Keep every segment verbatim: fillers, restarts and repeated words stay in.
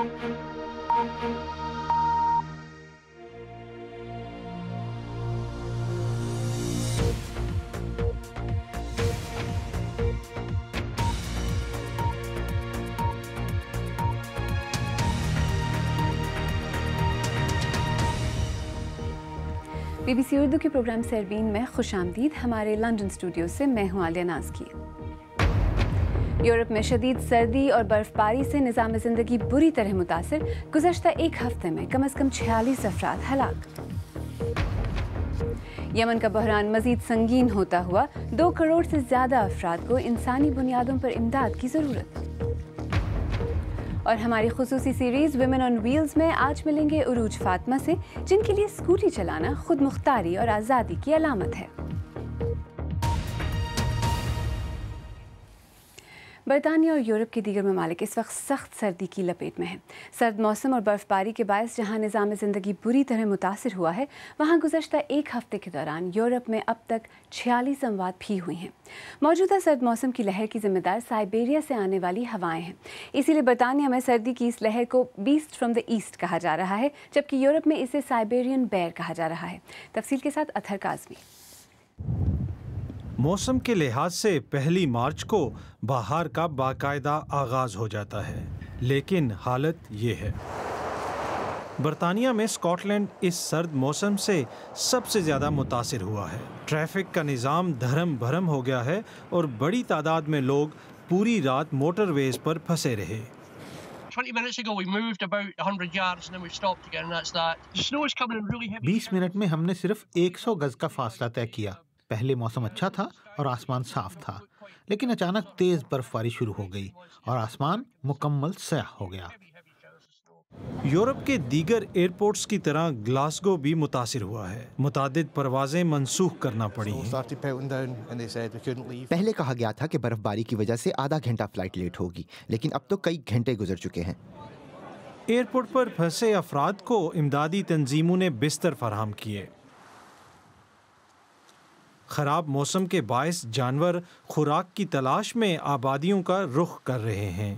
BBC Urdu के programme सैरबीन में खुशामदीद। हमारे लंदन स्टूडियो से मैं हूं आलिया नाज़की। यूरोप में शदीद सर्दी और बर्फबारी से निज़ाम ज़िंदगी बुरी तरह मुतासिर। गुज़श्ता एक हफ्ते में कम अज़ कम छियालीस अफराद हलाक। यमन का बहरान मज़ीद संगीन होता हुआ, दो करोड़ से ज़्यादा अफराद को इंसानी बुनियादों पर इमदाद की ज़रूरत। और हमारी खुसूसी सीरीज़ विमेन ऑन व्हील्स में आज मिलेंगे उरूज फातिमा से, जिनके लिए स्कूटी चलाना खुद मुख्तारी और आज़ादी की अलामत है। बरतानिया और यूरोप के दीगर ममालिक इस वक्त सख्त सर्दी की लपेट में हैं। सर्द मौसम और बर्फबारी के बायस जहां निज़ाम ज़िंदगी बुरी तरह मुतासिर हुआ है, वहां गुज़श्ता एक हफ्ते के दौरान यूरोप में अब तक छियालीस अमवात भी हुई हैं। मौजूदा सर्द मौसम की लहर की जिम्मेदार साइबेरिया से आने वाली हवाएं हैं। इसीलिए बरतानिया में सर्दी की इस लहर को बीस्ट फ्रॉम द ईस्ट कहा जा रहा है, जबकि यूरोप में इसे साइबेरियन बेयर कहा जा रहा है। तफसील के साथ अथर काज़मी। मौसम के लिहाज से पहली मार्च को बहार का बाकायदा आगाज हो जाता है, लेकिन हालत ये है। बरतानिया में स्कॉटलैंड इस सर्द मौसम से सबसे ज़्यादा मुतासिर हुआ है। ट्रैफिक का निज़ाम धर्म भरम हो गया है और बड़ी तादाद में लोग पूरी रात मोटरवेज पर फंसे रहे। बीस मिनट में हमने सिर्फ सौ गज का फासला तय किया। पहले मौसम अच्छा था और आसमान साफ था, लेकिन अचानक तेज बर्फबारी शुरू हो गई और आसमान मुकम्मल स्याह हो गया। यूरोप के दीगर एयरपोर्ट्स की तरह ग्लासगो भी मुतासिर हुआ है। मुतादिद परवाजें मंसूख करना पड़ी हैं। पहले कहा गया था कि बर्फबारी की वजह से आधा घंटा फ्लाइट लेट होगी, लेकिन अब तो कई घंटे गुजर चुके हैं। एयरपोर्ट पर फंसे अफराद को इमदादी तंजीमों ने बिस्तर फराहम किए। खराब मौसम के बायस जानवर खुराक की तलाश में आबादियों का रुख कर रहे हैं।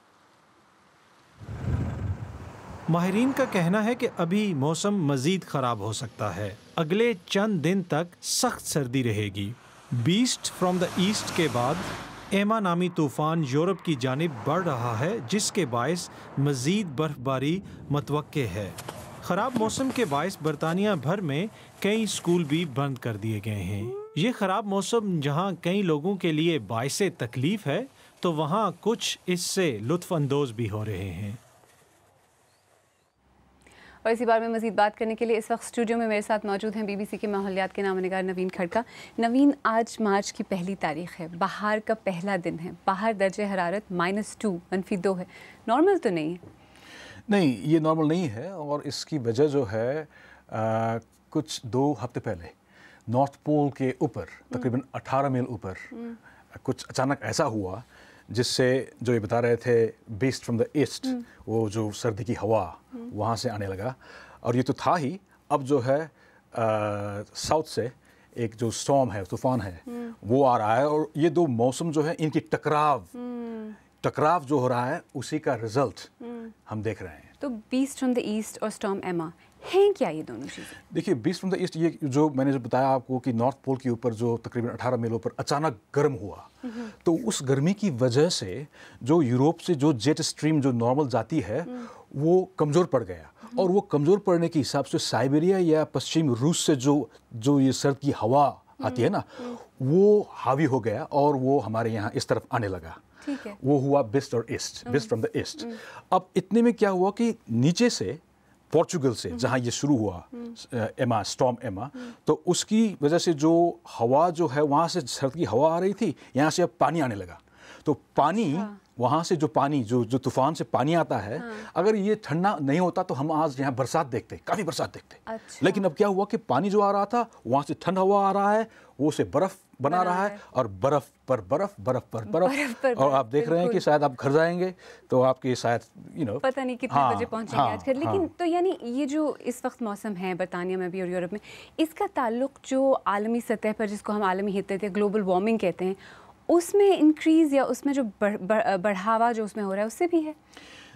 माहिरीन का कहना है कि अभी मौसम मजीद खराब हो सकता है। अगले चंद दिन तक सख्त सर्दी रहेगी। बीस्ट फ्रॉम द ईस्ट के बाद एमा नामी तूफान यूरोप की जानिब बढ़ रहा है, जिसके बायस मजीद बर्फबारी मतवक्के है। खराब मौसम के बायस बरतानिया भर में कई स्कूल भी बंद कर दिए गए हैं। ये खराब मौसम जहां कई लोगों के लिए बाइसे तकलीफ है, तो वहां कुछ इससे लुत्फ अंदोज भी हो रहे हैं। और इसी बारे में मज़ीद बात करने के लिए इस वक्त स्टूडियो में मेरे साथ मौजूद हैं बीबीसी के माहौलियात के नामनिगार नवीन खड़का। नवीन, आज मार्च की पहली तारीख है, बाहर का पहला दिन है। बाहर दर्जे हरारत माइनस टू मनफी दो है। नॉर्मल तो नहीं है? नहीं, ये नॉर्मल नहीं है। और इसकी वजह जो है आ, कुछ दो हफ्ते पहले नॉर्थ पोल के ऊपर तकरीबन अठारह मील ऊपर कुछ अचानक ऐसा हुआ जिससे जो ये बता रहे थे बीस्ट फ्रॉम द ईस्ट, वो जो सर्दी की हवा वहाँ से आने लगा। और ये तो था ही, अब जो है साउथ से एक जो स्टॉर्म है, तूफान है, वो आ रहा है। और ये दो मौसम जो है इनकी टकराव टकराव जो हो रहा है उसी का रिजल्ट हम देख रहे हैं। तो बीस्ट फ्रॉम द ईस्ट और स्टॉर्म एमा हैं क्या ये दोनों चीज़ें? देखिए, बीस्ट फ्रॉम द ईस्ट, ये जो मैंने जो बताया आपको कि नॉर्थ पोल के ऊपर जो तकरीबन अठारह मीलों पर अचानक गर्म हुआ, तो उस गर्मी की वजह से जो यूरोप से जो जेट स्ट्रीम जो नॉर्मल जाती है वो कमज़ोर पड़ गया। और वो कमज़ोर पड़ने के हिसाब से साइबेरिया या पश्चिम रूस से जो जो ये सर्द की हवा आती है ना, वो हावी हो गया और वो हमारे यहाँ इस तरफ आने लगा। वो हुआ बिस्ट और east, beast from the east. अब इतने में क्या हुआ कि नीचे से पोर्चुगल से जहाँ ये शुरू हुआ एमा, स्टॉर्म एमा, तो उसकी वजह से जो हवा जो है वहाँ से सर्द की हवा आ रही थी, यहाँ से अब पानी आने लगा। तो पानी वहाँ से जो पानी जो जो तूफान से पानी आता है, हाँ। अगर ये ठंडा नहीं होता तो हम आज यहाँ बरसात देखते, काफ़ी बरसात देखते। अच्छा। लेकिन अब क्या हुआ कि पानी जो आ रहा था वहाँ से ठंडा हवा आ रहा है, वो से बर्फ़ बना रहा है और बर्फ़ पर बर्फ़, बर्फ़ पर बर्फ़। और आप देख रहे हैं कि शायद आप घर जाएंगे तो आपके शायद यू नो पता नहीं कितने हाँ, बजे पहुँचेंगे हाँ, आजकल। लेकिन हाँ। तो यानी ये जो इस वक्त मौसम है बरतानिया में भी और यूरोप में, इसका ताल्लुक जो आलमी सतह पर, जिसको हम आलमी हित थे ग्लोबल वार्मिंग कहते हैं, उसमें इंक्रीज़ या उसमें जो बढ़, बढ़, बढ़ावा जो उसमें हो रहा है उससे भी है?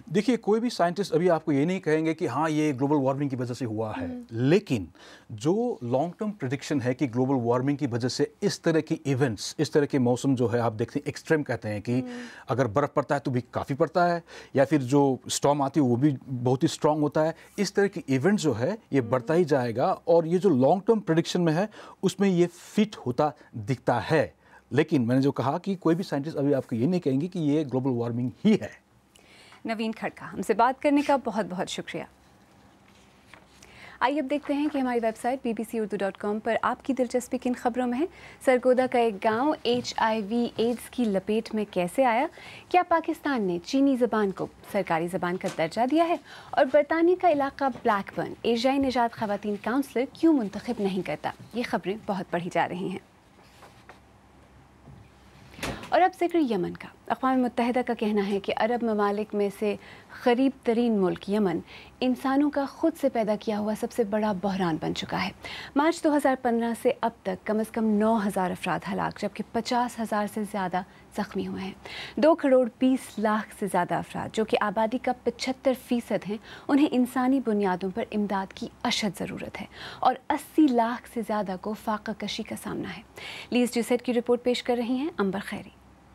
देखिए, कोई भी साइंटिस्ट अभी आपको ये नहीं कहेंगे कि हाँ ये ग्लोबल वार्मिंग की वजह से हुआ है, लेकिन जो लॉन्ग टर्म प्रेडिक्शन है कि ग्लोबल वार्मिंग की वजह से इस तरह की इवेंट्स, इस तरह के मौसम जो है आप देखते हैं एक्सट्रीम कहते हैं कि अगर बर्फ़ पड़ता है तो भी काफ़ी पड़ता है, या फिर जो स्टॉर्म आती है वो भी बहुत ही स्ट्रांग होता है, इस तरह की इवेंट जो है ये बढ़ता ही जाएगा और ये जो लॉन्ग टर्म प्रेडिक्शन में है उसमें ये फिट होता दिखता है। लेकिन मैंने जो कहा कि कोई भी साइंटिस्ट अभी आपको ये नहीं कहेंगे कि ये ग्लोबल वार्मिंग ही है। नवीन खड़का, हमसे बात करने का बहुत बहुत शुक्रिया। आइए अब देखते हैं कि हमारी website B B C Urdu dot com पर आपकी दिलचस्पी किन खबरों में है। सरगोदा का एक गांव एच आई वी एड्स की लपेट में कैसे आया, क्या पाकिस्तान ने चीनी ज़बान को सरकारी ज़बान का दर्जा दिया है, और बरतानिया का इलाका ब्लैकबर्न एशियाई निजात ख़वातीन काउंसलर क्यों मुंतखब नहीं करता। ये खबरें बहुत पढ़ी जा रही हैं। और अब जिक्र यमन का। अक़वाम मुत्तहिदा का कहना है कि अरब ममालिक में से ग़रीब तरीन मुल्क यमन इंसानों का खुद से पैदा किया हुआ सबसे बड़ा बहरान बन चुका है। मार्च दो हज़ार पंद्रह से अब तक कम अज़ कम नौ हज़ार अफराद हलाक, जबकि पचास हज़ार से ज़्यादा ज़ख्मी हुए हैं। दो करोड़ बीस लाख से ज़्यादा अफराद, जो कि आबादी का पचहत्तर फ़ीसद हैं, उन्हें इंसानी बुनियादों पर इमदाद की अशद ज़रूरत है और अस्सी लाख से ज़्यादा को फाका कशी का सामना है। लीज़ जूसेट की रिपोर्ट पेश कर रही हैं अंबर खैरी।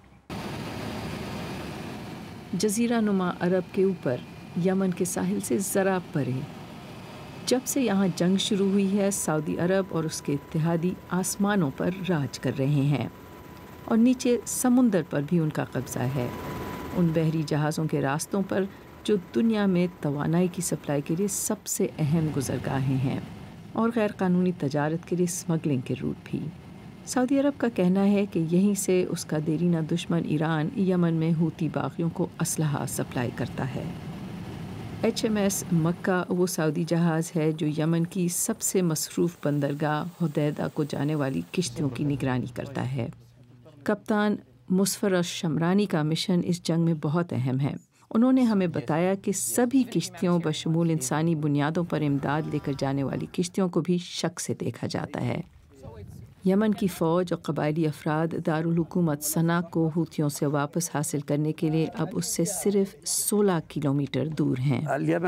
जज़ीरा नुमा अरब के ऊपर यमन के साहिल से ज़रा परे, जब से यहाँ जंग शुरू हुई है, सऊदी अरब और उसके इत्तेहादी आसमानों पर राज कर रहे हैं और नीचे समुंदर पर भी उनका कब्ज़ा है। उन बहरी जहाज़ों के रास्तों पर जो दुनिया में तवानाई की सप्लाई के लिए सबसे अहम गुज़रगाहें हैं, और गैर कानूनी तजारत के लिए स्मगलिंग के रूट भी। सऊदी अरब का कहना है कि यहीं से उसका देरीना दुश्मन ईरान यमन में हूती बागियों को असलहा सप्लाई करता है। एच एम एस मक्का वो सऊदी जहाज़ है जो यमन की सबसे मसरूफ़ बंदरगाह हुदैदा को जाने वाली किश्तियों की निगरानी करता है। कप्तान मुसफ़र शमरानी का मिशन इस जंग में बहुत अहम है। उन्होंने हमें बताया कि सभी किश्तियों बशमूल इंसानी बुनियादों पर इमदाद लेकर जाने वाली किश्तियों को भी शक से देखा जाता है। यमन की फ़ौज और कबायली अफराद दारुल हुकूमत सना को हूतियों से वापस हासिल करने के लिए अब उससे सिर्फ सोलह किलोमीटर दूर हैं।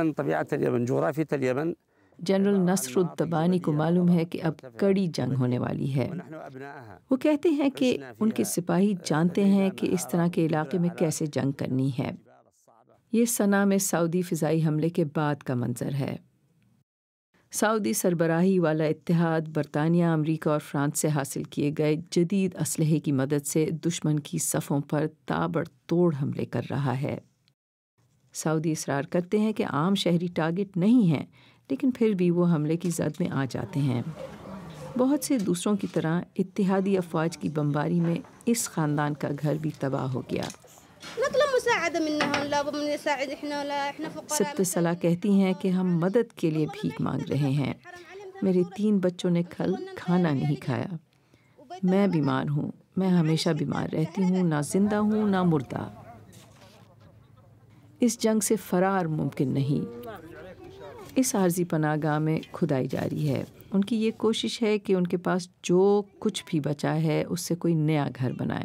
जनरल नसरुद्दबानी को मालूम है कि अब कड़ी जंग होने वाली है। वो कहते हैं कि उनके सिपाही जानते हैं कि इस तरह के इलाके में कैसे जंग करनी है। ये सना में सऊदी फ़िज़ाई हमले के बाद का मंजर है। सऊदी सरबराही वाला इत्तेहाद बरतानिया, अमरीका और फ्रांस से हासिल किए गए जदीद असलहे की मदद से दुश्मन की सफ़ों पर ताबड़तोड़ हमले कर रहा है। सऊदी इसरार करते हैं कि आम शहरी टारगेट नहीं हैं, लेकिन फिर भी वो हमले की जद में आ जाते हैं। बहुत से दूसरों की तरह इत्तेहादी अफवाज की बमबारी में इस ख़ानदान का घर भी तबाह हो गया। सिप्त सलाह कहती हैं कि हम मदद के लिए भीख मांग रहे हैं। मेरे तीन बच्चों ने कल खाना नहीं खाया। मैं बीमार हूँ, मैं हमेशा बीमार रहती हूँ, ना जिंदा हूँ ना मुर्दा। इस जंग से फरार मुमकिन नहीं। इस आर्जी पनाहगाह में खुदाई जारी है। उनकी ये कोशिश है कि उनके पास जो कुछ भी बचा है उससे कोई नया घर बनाए।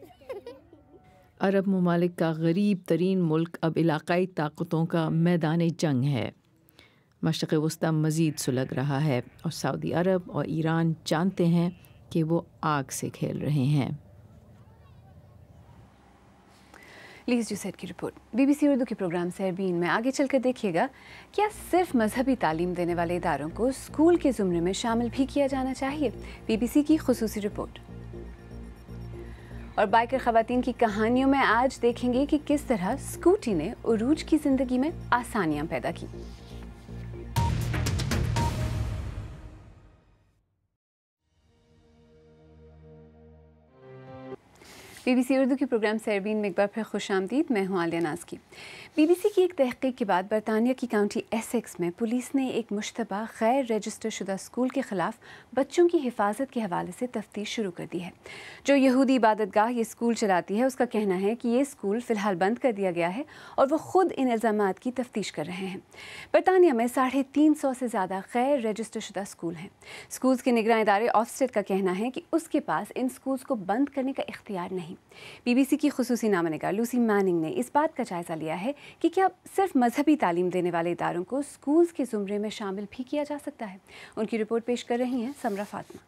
अरब ममालिक का गरीब तरीन मुल्क अब इलाकाई ताकतों का मैदान जंग है। मशरिक़ वस्ता मज़ीद सुलग रहा है और सऊदी अरब और ईरान जानते हैं कि वो आग से खेल रहे हैं। लीज़ जूसेट की रिपोर्ट। बीबीसी उर्दू के प्रोग्राम सैरबीन में आगे चलकर देखिएगा, क्या सिर्फ मजहबी तालीम देने वाले इदारों को स्कूल के ज़ुमरे में शामिल भी किया जाना चाहिए? बीबीसी की खुसूसी रिपोर्ट। और बाइकर ख़वातीन की कहानियों में आज देखेंगे कि किस तरह स्कूटी ने उरूज की ज़िंदगी में आसानियाँ पैदा की। बीबीसी उर्दू के प्रोग्राम सैरबीन में एक बार फिर खुशामदीद। मैं हूँ आलिया नाज़ की। बीबीसी की एक तहक़ीक़ के बाद बरतानिया की काउंटी एसेक्स में पुलिस ने एक मुश्तबा गैर रजिस्टर शुदा स्कूल के ख़िलाफ़ बच्चों की हिफाजत के हवाले से तफ्तीश शुरू कर दी है। जो यहूदी इबादतगाह ये स्कूल चलाती है, उसका कहना है कि ये स्कूल फ़िलहाल बंद कर दिया गया है और वो ख़ुद इन इल्ज़ामात की तफ्तीश कर रहे हैं। बरतानिया में साढ़े तीन सौ से ज़्यादा गैर रजिस्टर शुदा स्कूल हैं। स्कूल्स के निगरान इदारे ऑफस्टेट का कहना है कि उसके पास इन स्कूल्स को बंद करने का इख्तियार नहीं, बीबीसी की खुसूसी नामानिगार लूसी मैनिंग ने इस बात का जायज़ा लिया है कि क्या सिर्फ मजहबी तालीम देने वाले इदारों को स्कूल्स के ज़ुमरे में शामिल भी किया जा सकता है। उनकी रिपोर्ट पेश कर रही हैं समरा फातिमा।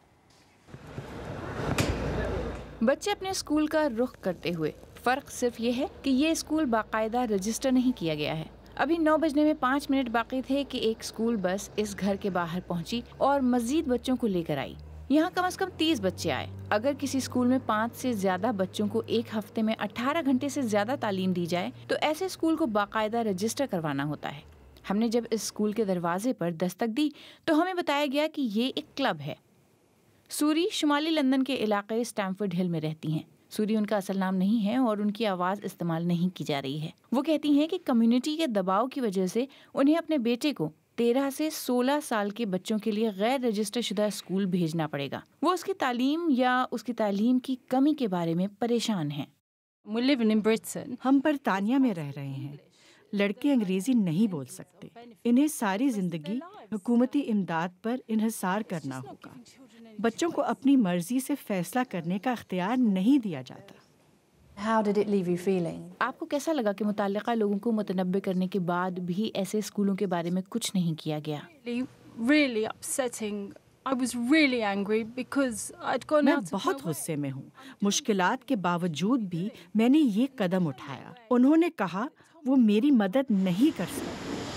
बच्चे अपने स्कूल का रुख करते हुए, फ़र्क सिर्फ ये है कि ये स्कूल बाकायदा रजिस्टर नहीं किया गया है। अभी नौ बजने में पाँच मिनट बाकी थे कि एक स्कूल बस इस घर के बाहर पहुंची और मजीद बच्चों को लेकर आई। यहाँ कम से कम तीस बच्चे आए। अगर किसी स्कूल में पाँच से ज्यादा बच्चों को एक हफ्ते में अठारह घंटे से ज्यादा तालीम दी जाए तो ऐसे स्कूल को बाकायदा रजिस्टर करवाना होता है। हमने जब इस स्कूल के दरवाजे पर दस्तक दी तो हमें बताया गया कि ये एक क्लब है। सूरी शुमाली लंदन के इलाके स्टैमफोर्ड हिल में रहती हैं। सूरी उनका असल नाम नहीं है और उनकी आवाज़ इस्तेमाल नहीं की जा रही है। वो कहती हैं कि कम्युनिटी के दबाव की वजह से उन्हें अपने बेटे को तेरह से सोलह साल के बच्चों के लिए गैर रजिस्टर शुदा स्कूल भेजना पड़ेगा। वो उसकी तालीम या उसकी तालीम की कमी के बारे में परेशान हैं। हम बरतानिया में रह रहे हैं। लड़के अंग्रेजी नहीं बोल सकते। इन्हें सारी जिंदगी हुकूमती इमदाद पर इन्हिसार करना होगा। बच्चों को अपनी मर्जी से फैसला करने का इख्तियार नहीं दिया जाता। How did it leave you feeling? आपको कैसा लगा कि मुताल्लिका लोगों को मुतनब्बे करने के बाद भी ऐसे स्कूलों के बारे में कुछ नहीं किया गया? Really upsetting. I was really angry because I'd gone मैं out of बहुत my way. गुस्से में हूँ। मुश्किलात के बावजूद भी मैंने ये कदम उठाया। उन्होंने कहा वो मेरी मदद नहीं कर सकते।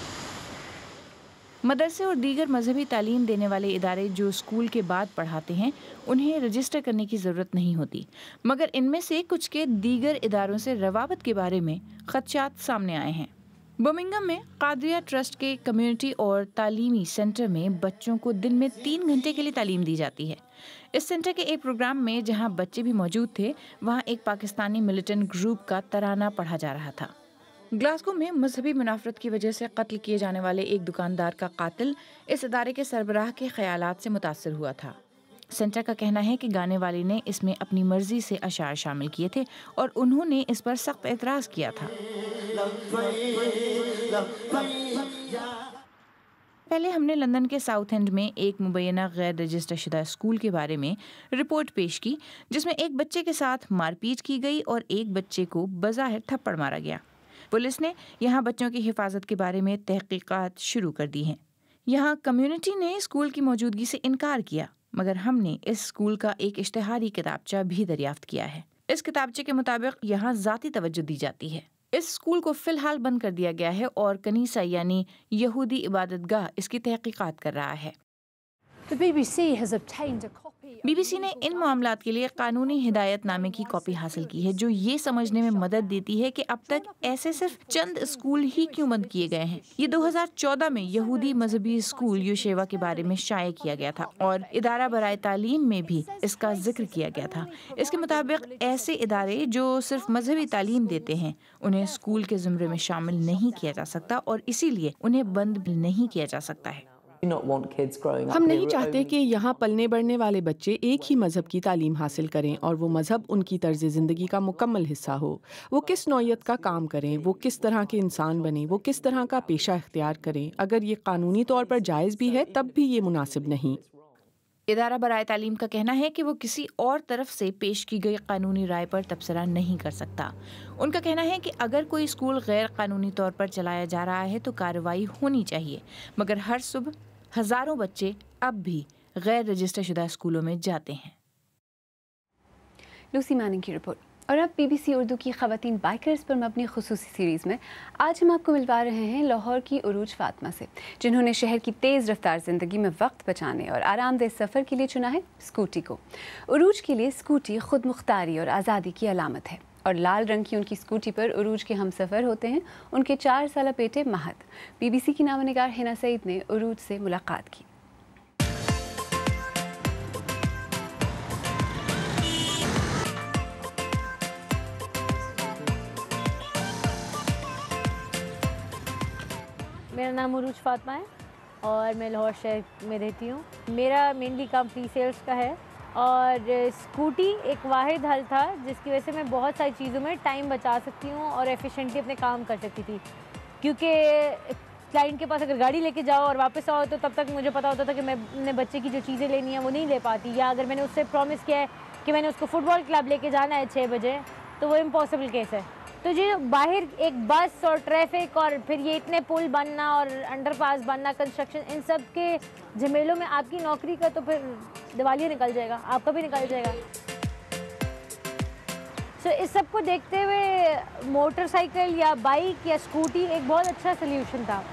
मदरसे और दीगर मजहबी तालीम देने वाले इदारे जो स्कूल के बाद पढ़ाते हैं उन्हें रजिस्टर करने की ज़रूरत नहीं होती, मगर इनमें से कुछ के दीगर इदारों से रवाबत के बारे में खदशात सामने आए हैं। बर्मिंघम में कादरिया ट्रस्ट के कम्युनिटी और तालीमी सेंटर में बच्चों को दिन में तीन घंटे के लिए तालीम दी जाती है। इस सेंटर के एक प्रोग्राम में जहाँ बच्चे भी मौजूद थे वहाँ एक पाकिस्तानी मिलिटेंट ग्रुप का तराना पढ़ा जा रहा था। ग्लासगो में मजहबी मुनाफरत की वजह से कत्ल किए जाने वाले एक दुकानदार का कातिल इस इदारे के सरबराह के ख्यालात से मुतासिर हुआ था। सेंटर का कहना है कि गाने वाले ने इसमें अपनी मर्जी से अशार शामिल किए थे और उन्होंने इस पर सख्त एतराज़ किया था। पहले हमने लंदन के साउथ एंड में एक मुबैना गैर रजिस्टर शुदा स्कूल के बारे में रिपोर्ट पेश की जिसमें एक बच्चे के साथ मारपीट की गई और एक बच्चे को बज़ाहिर थप्पड़ मारा गया। पुलिस ने यहाँ बच्चों की हिफाजत के बारे में तहकीकात शुरू कर दी हैं। यहाँ कम्युनिटी ने स्कूल की मौजूदगी से इनकार किया, मगर हमने इस स्कूल का एक इश्तिहारी किताबचा भी दरियाफ्त किया है। इस किताबचे के मुताबिक यहाँ ज़ाती तवज्जो दी जाती है। इस स्कूल को फ़िलहाल बंद कर दिया गया है और कनीसा यानी यहूदी इबादतगाह इसकी तहकीकात कर रहा है। The B B C has obtained a copy. BBC ने इन मामलात के लिए कानूनी हिदायतनामे की कॉपी हासिल की है जो ये समझने में मदद देती है कि अब तक ऐसे सिर्फ चंद स्कूल ही क्यों बंद किए गए हैं। ये दो हज़ार चौदह में यहूदी मजहबी स्कूल यूशेवा के बारे में शाये किया गया था और इदारा बराए तालीम में भी इसका जिक्र किया गया था। इसके मुताबिक ऐसे इदारे जो सिर्फ मजहबी तालीम देते हैं उन्हें स्कूल के ज़ुमरे में शामिल नहीं किया जा सकता और इसीलिए उन्हें बंद भी नहीं किया जा सकता है। हम नहीं चाहते कि यहाँ पलने बढ़ने वाले बच्चे एक ही मज़हब की तालीम हासिल करें और वो मज़हब उनकी तर्ज ज़िंदगी का मुकम्मल हिस्सा हो। वो किस नौइयत का काम करें, वो किस तरह के इंसान बने, वो किस तरह का पेशा इख्तियार करें, अगर ये कानूनी तौर पर जायज़ भी है तब भी ये मुनासिब नहीं। इदारा बराए तालीम का कहना है कि वो किसी और तरफ से पेश की गई कानूनी राय पर तबसरा नहीं कर सकता। उनका कहना है कि अगर कोई स्कूल गैर कानूनी तौर पर चलाया जा रहा है तो कार्रवाई होनी चाहिए, मगर हर सुबह हज़ारों बच्चे अब भी गैर रजिस्टर शुदा स्कूलों में जाते हैं। लूसी मैनिंग की रिपोर्ट। और अब बीबीसी उर्दू की ख़वातीन बाइकर्स पर मबनी खुसूसी सीरीज़ में आज हम आपको मिलवा रहे हैं लाहौर की उरूज फातिमा से, जिन्होंने शहर की तेज़ रफ्तार ज़िंदगी में वक्त बचाने और आरामदेह सफ़र के लिए चुना है स्कूटी को। उरूज के लिए स्कूटी खुद मुख्तारी और आज़ादी की अलामत है और लाल रंग की उनकी स्कूटी पर उरूज के हम सफ़र होते हैं उनके चार साल बेटे महद। बीबीसी की नामनिगार हिना सईद ने उरूज से मुलाकात की। मेरा नाम उरूज फातिमा है और मैं लाहौर शहर में रहती हूँ। मेरा मेनली काम प्री सेल्स का है और स्कूटी एक वाहिद हल था जिसकी वजह से मैं बहुत सारी चीज़ों में टाइम बचा सकती हूँ और एफिशिएंटली अपने काम कर सकती थी, क्योंकि क्लाइंट के पास अगर गाड़ी लेके जाओ और वापस आओ तो तब तक मुझे पता होता था कि मैं अपने बच्चे की जो चीज़ें लेनी है वो नहीं ले पाती, या अगर मैंने उससे प्रॉमिस किया है कि मैंने उसको फुटबॉल क्लब लेके जाना है छः बजे, तो वो इम्पॉसिबल केस है। तो जो बाहर एक बस और ट्रैफिक और फिर ये इतने पुल बनना और अंडरपास बनना, कंस्ट्रक्शन, इन सब के झमेलों में आपकी नौकरी का तो फिर दिवालिया निकल जाएगा, आपका भी निकल जाएगा। तो इस सब को देखते हुए मोटरसाइकिल या बाइक या स्कूटी एक बहुत अच्छा सल्यूशन था।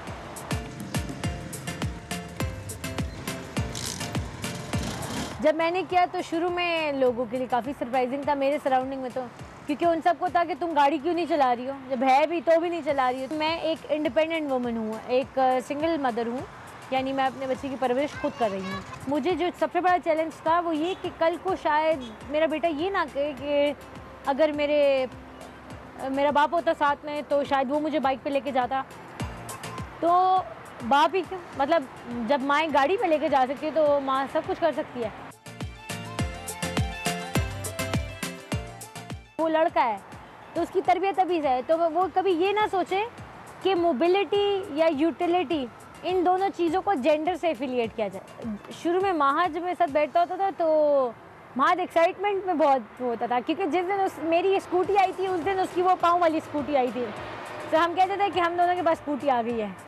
जब मैंने किया तो शुरू में लोगों के लिए काफ़ी सरप्राइजिंग था, मेरे सराउंडिंग में तो, क्योंकि उन सबको था कि तुम गाड़ी क्यों नहीं चला रही हो, जब है भी तो भी नहीं चला रही हो। मैं एक इंडिपेंडेंट वुमन हूँ, एक सिंगल मदर हूँ, यानी मैं अपने बच्चे की परवरिश खुद कर रही हूँ। मुझे जो सबसे बड़ा चैलेंज था वो ये कि कल को शायद मेरा बेटा ये ना कहे कि अगर मेरे मेरा बाप होता साथ में तो शायद वो मुझे बाइक पे लेके जाता। तो बाप ही क्यों, मतलब जब माँ गाड़ी पे लेके जा सकती है तो माँ सब कुछ कर सकती है। वो लड़का है तो उसकी तरबियत अभी से है, तो वो कभी ये ना सोचे कि मोबिलिटी या यूटिलिटी इन दोनों चीज़ों को जेंडर से एफिलिएट किया जाए। शुरू में महाज में साथ बैठता होता था तो महाज एक्साइटमेंट में बहुत होता था, क्योंकि जिस दिन उस मेरी स्कूटी आई थी उस दिन उसकी वो पाँव वाली स्कूटी आई थी, तो हम कहते थे कि हम दोनों के पास स्कूटी आ गई है।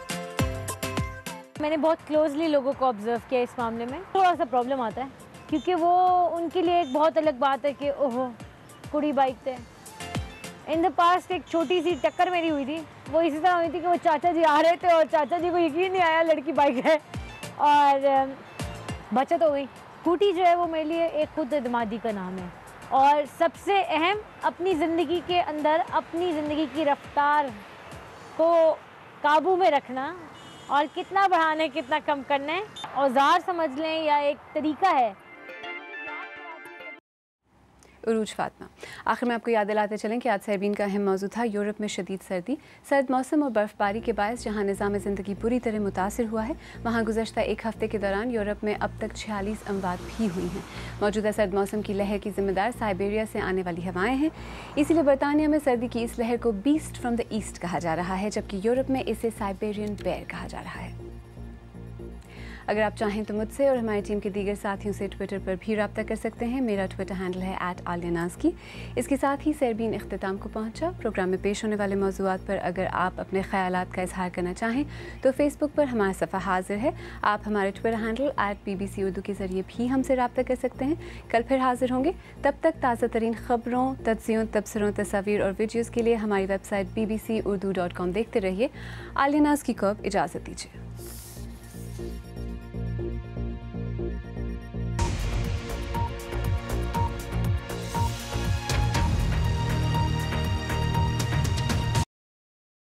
मैंने बहुत क्लोजली लोगों को ऑब्जर्व किया इस मामले में। थोड़ा सा प्रॉब्लम आता है क्योंकि वो उनके लिए एक बहुत अलग बात है कि ओहो कुड़ी बाइक थे। इन द पास्ट एक छोटी सी टक्कर मेरी हुई थी, वो इसी तरह हुई थी कि वो चाचा जी आ रहे थे और चाचा जी को यकीन नहीं आया लड़की बाइक है और बचत हो गई। स्कूटी जो है वो मेरे लिए एक खुद एतमादी का नाम है, और सबसे अहम अपनी ज़िंदगी के अंदर अपनी ज़िंदगी की रफ्तार को काबू में रखना, और कितना बढ़ाना है कितना कम करना है औजार समझ लें या एक तरीका है। उरूज फातिमा। आखिर में आपको याद दिलाते चलें कि आज सैरबीन का अहम मौजू था यूरोप में शदीद सर्दी, सर्द मौसम और बर्फ़बारी के बायस जहां निज़ाम ज़िंदगी बुरी तरह मुतासिर हुआ है, वहां गुज़श्ता एक हफ़्ते के दौरान यूरोप में अब तक छियालीस अमवात भी हुई हैं। मौजूदा सर्द मौसम की लहर की ज़िम्मेदार साइबेरिया से आने वाली हवाएँ हैं, इसीलिए बरतानिया में सर्दी की इस लहर को बीस्ट फ्राम द ईस्ट कहा जा रहा है, जबकि यूरोप में इसे साइबेरियन बेयर कहा जा रहा है। अगर आप चाहें तो मुझसे और हमारी टीम के दीगर साथियों से ट्विटर पर भी रब्ता कर सकते हैं। मेरा ट्विटर हैंडल है एट आलिया नाज़की। इसके साथ ही सैरबीन इख्तिताम को पहुंचा। प्रोग्राम में पेश होने वाले मौज़ूआत पर अगर आप अपने ख़यालात का इजहार करना चाहें तो फेसबुक पर हमारा सफ़ा हाजिर है। आप हमारे Twitter handle at B B C Urdu के ज़रिए भी हमसे रब्ता कर सकते हैं। कल फिर हाजिर होंगे, तब तक ताज़ा तरीन ख़बरों, तज्ज़ियों, तबसरों, तस्वीर और वीडियोज़ के लिए हमारी website B B C Urdu dot com देखते रहिए। आलिया नाज़की को अब इजाज़त दीजिए।